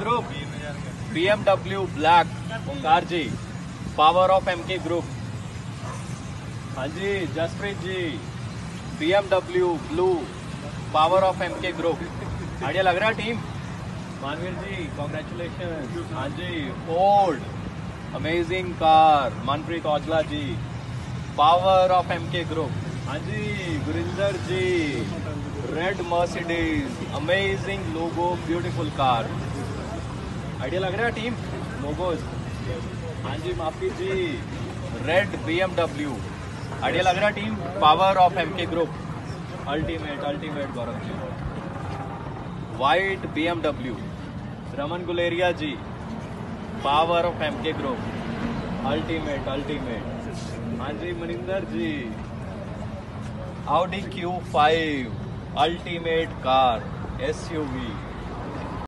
Group, BMW black Onkar ji, power of MK group. हाँ जी Jaspreet ji, BMW blue, power of MK group. Idea लग रहा है टीम। मानवीर जी कॉन्ग्रेचुलेशन। हाँ जी Ford, amazing car. Manpreet Aujla ji, power of MK group. हाँ जी Gurinder ji, red Mercedes, amazing logo, beautiful car. Idea लग रहा है टीम लोगोज। हाँ जी माफी जी, रेड BMW। आइडिया लग रहा है team, power of MK group. Ultimate Gaurav ji. White BMW, Raman Guleria ji, power of MK group. Ultimate. हाँ जी Maninder ji, Audi Q5, ultimate car SUV।